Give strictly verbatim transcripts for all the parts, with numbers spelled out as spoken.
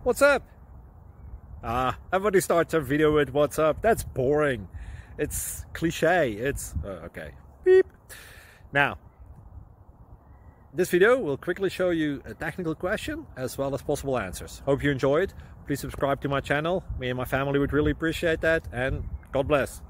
What's up? Ah, everybody starts a video with what's up. That's boring. It's cliche. It's uh, okay. Beep. Now, this video will quickly show you a technical question as well as possible answers. Hope you enjoyed. Please subscribe to my channel. Me and my family would really appreciate that, and God bless.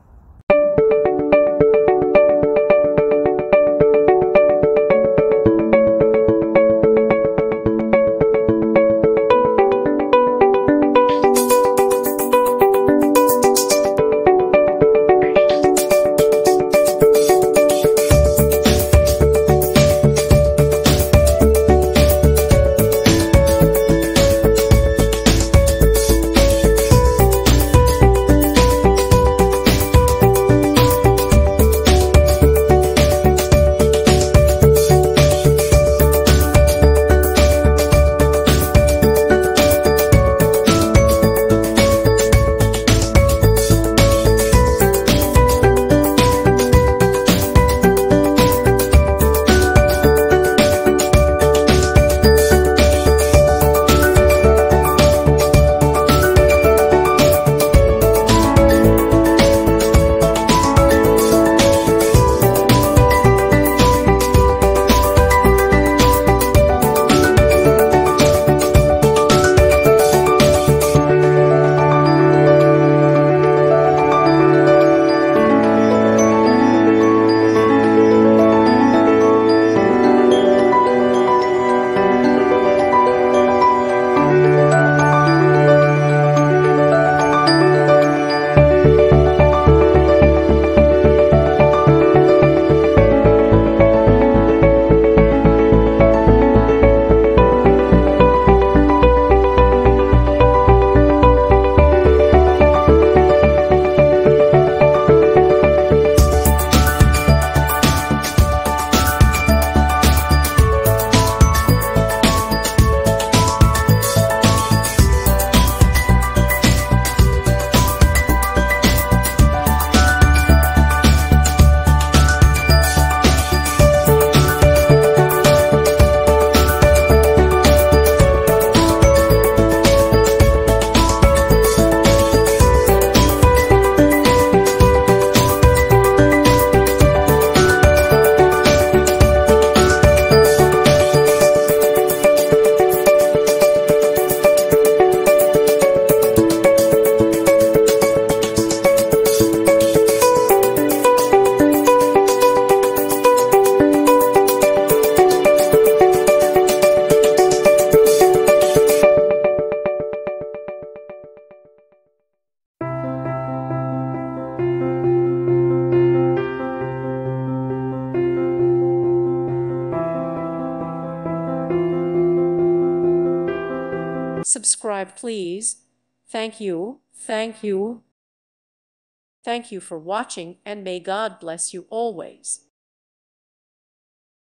Subscribe, please. Thank you. Thank you. Thank you for watching, and may God bless you always.